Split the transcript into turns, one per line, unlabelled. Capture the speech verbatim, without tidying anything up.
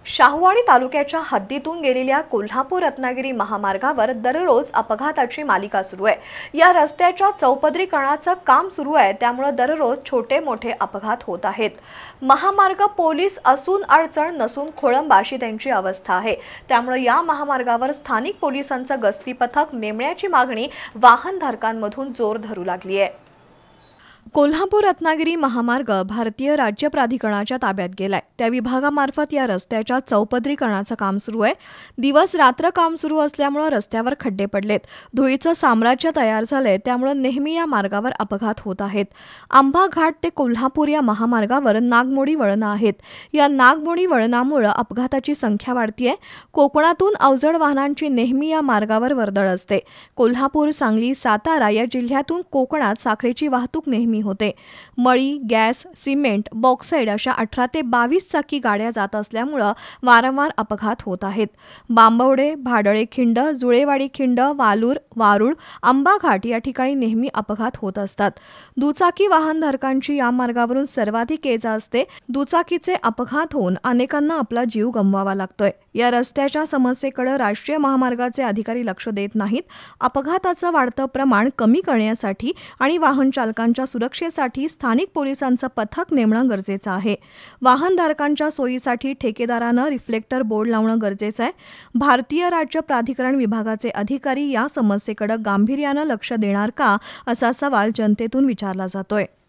शाहूवाडी तालुक्याच्या हद्दीतून गेलेल्या कोल्हापूर-रत्नागिरी महामार्गावर दररोज अपघाताची मालिका सुरू आहे। या रस्त्याच्या चौपदरीकरणाचं काम सुरू आहे, त्यामुळे दररोज छोटे-मोठे अपघात होत आहेत। महामार्ग पोलीस असून अडचण नसून खोळंबा अशी त्यांची अवस्था आहे। त्यामुळे या महामार्गावर स्थानिक पोलिसांचं गस्ती पथक नेमण्याची मागणी वाहनधारकांमधून जोर धरू लागली आहे। कोल्हापूर-रत्नागिरी महामार्ग भारतीय राज्य प्राधिकरणाच्या ताब्यात गेलाय। त्या विभागामार्फत या रस्त्याच्या चौपदरीकरणाचं काम सुरू आहे। दिवस रात्र काम सुरू असल्यामुळे रस्त्यावर खड्डे पडलेत, धुळीचं साम्राज्य तयार झालंय, त्यामुळे नेहमी या मार्गावर अपघात होत आहेत। आंबा घाट ते कोल्हापूर या महामार्गावर नागमोडी वळणं आहेत। या नागमोडी वळणामुळे अपघाताची संख्या वाढतीये। कोकणातून अवजड वाहनांची नेहमी या मार्गावर वर्दळ असते। कोल्हापूर, सांगली, सातारा या जिल्ह्यातून कोकणात साखरेची वाहतूक नेहमी होते। मळी, गॅस, सिमेंट, बॉक्साईड अशा अठरा ते बावीस चाकी गाड्या जात असल्यामुळे वारंवार अपघात होत आहेत। बांबवडे, भाडळे खिंड, जुळेवाडी खिंड, वालूर, वारुळ, आंबाघाट या ठिकाणी नेहमी अपघात होत असतात। दुचाकी वाहनधारकांची या मार्गावरून सर्वाधिक ये-जा असते। दुचाकीचे अपघात होऊन अनेकांना आपला जीव गमवावा लागतोय। या रस्त्याच्या समस्येकडे राष्ट्रीय महामार्गाचे अधिकारी लक्ष देत नाहीत। अपघाताचं वाढतं प्रमाण कमी करण्यासाठी आणि वाहन चालकांच्या सुरक्षेसाठी स्थानिक पोलिसांचं पथक नेमणं गरजेचं आहे। वाहनधारकांच्या सोयीसाठी ठेकेदारानं रिफ्लेक्टर बोर्ड लावणं गरजेचं आहे। भारतीय राज्य प्राधिकरण विभागाचे अधिकारी या समस्येकडे गांभीर्यानं लक्ष देणार का, असा सवाल जनतेतून विचारला जातोय।